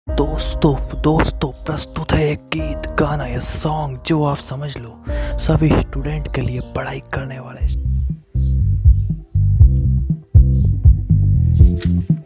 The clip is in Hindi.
दोस्तों दोस्तों प्रस्तुत है एक गीत गाना या सॉन्ग जो आप समझ लो सभी स्टूडेंट के लिए पढ़ाई करने वाले